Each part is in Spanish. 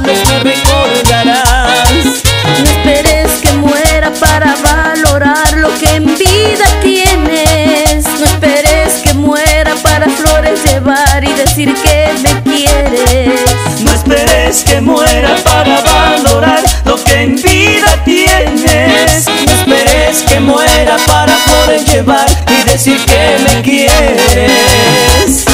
vez me recordarás. No esperes que muera para valorar lo que en vida tienes. No esperes que muera para flores llevar y decir que me quieres. No esperes que muera para valorar lo que en vida tienes. No esperes que muera para flores llevar y decir que me quieres.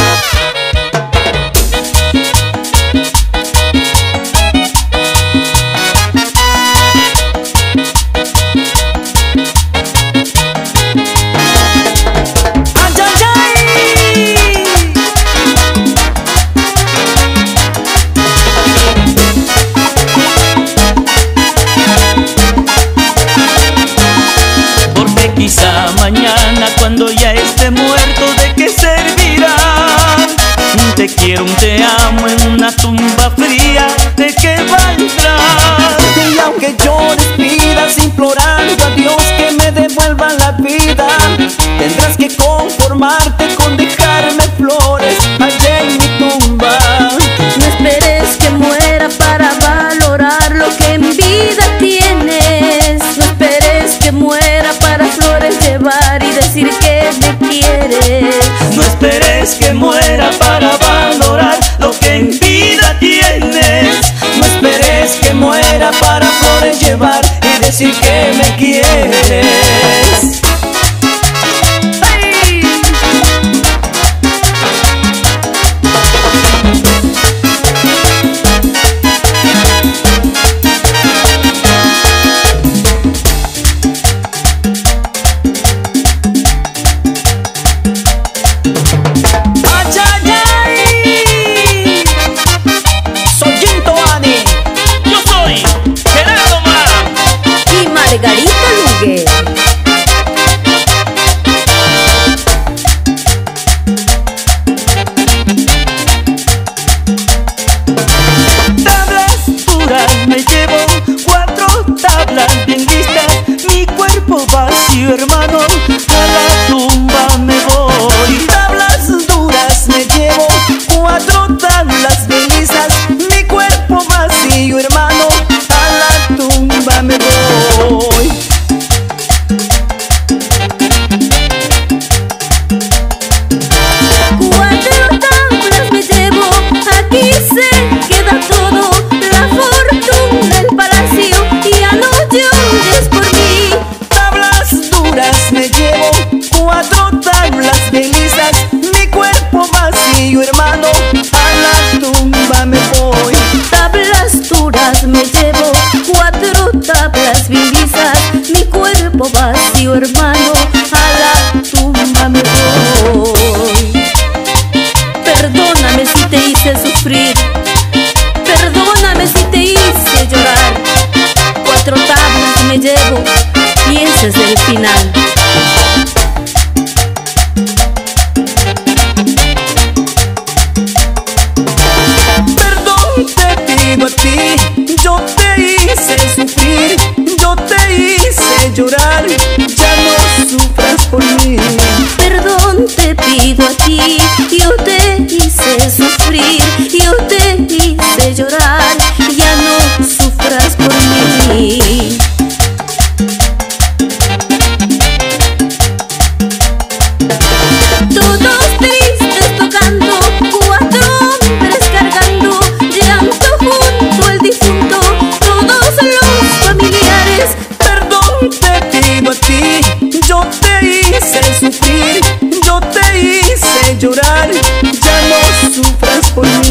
Quizá mañana cuando ya esté muerto, ¿de qué servirá? Un te quiero, un te amo en una tumba fría, ¿de qué valdrá? Y aunque llores, pidas implorando a Dios que me devuelva la vida, tendrás que conformarte con dejarme flores allá en mi tumba. No esperes que muera para valorar lo que en vida tienes. No esperes que muera para flores llevar y decir que me quieres. No esperes que muera para valorar lo que en vida tienes. No esperes que muera para flores llevar y decir que me quieres. Margarita Lugue. Tablas duras me llevo, 4 tablas bien listas. Mi cuerpo vacío, hermano, a la tumba me voy. Tablas duras me llevo, 4 tablas bien listas. Mi cuerpo vacío, hermano, a la tumba me voy. Hermano, a la tumba me voy. Tablas duras me llevo, 4 tablas bien lisas. Mi cuerpo vacío, hermano, a la tumba me voy. Perdóname si te hice sufrir, perdóname si te hice llorar. 4 tablas me llevo y ese es el final. A ti, yo te hice sufrir, yo te hice llorar, ya no sufras por mí. Perdón te pido a ti, yo te hice sufrir, yo te hice llorar, ya no sufras por mí. Todos tristes tocando, 4 hombres cargando, llanto junto al difunto, todos los familiares. Perdón te pido a ti, yo te hice sufrir, yo te hice llorar, ya no sufras por mí.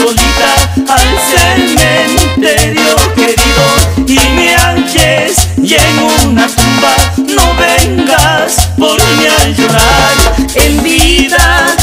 solita al cementerio querido y me halles y en una tumba no vengas por mí a llorar. En vida